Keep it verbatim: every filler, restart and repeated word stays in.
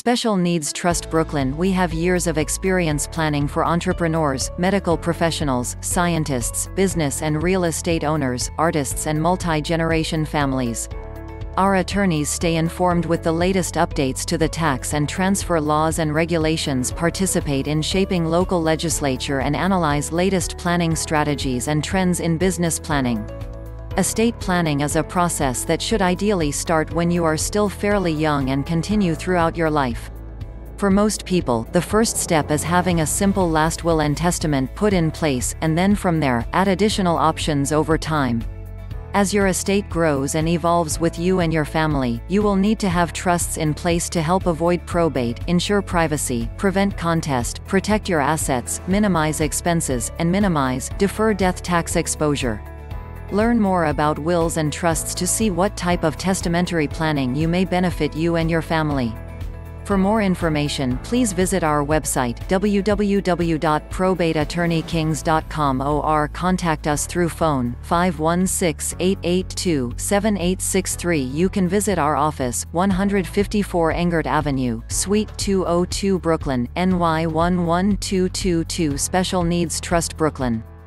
Special Needs Trust Brooklyn. We have years of experience planning for entrepreneurs, medical professionals, scientists, business and real estate owners, artists and multi-generation families. Our attorneys stay informed with the latest updates to the tax and transfer laws and regulations, participate in shaping local legislature and analyze latest planning strategies and trends in business planning. Estate planning is a process that should ideally start when you are still fairly young and continue throughout your life. For most people, the first step is having a simple last will and testament put in place, and then from there, add additional options over time. As your estate grows and evolves with you and your family, you will need to have trusts in place to help avoid probate, ensure privacy, prevent contest, protect your assets, minimize expenses, and minimize, defer death tax exposure. Learn more about wills and trusts to see what type of testamentary planning you may benefit you and your family. For more information, please visit our website, w w w dot probate attorney kings dot com, or contact us through phone, five one six, eight eight two, seven eight six three. You can visit our office, one fifty-four Engert Avenue, Suite two oh two, Brooklyn, N Y one one two two two. Special Needs Trust Brooklyn.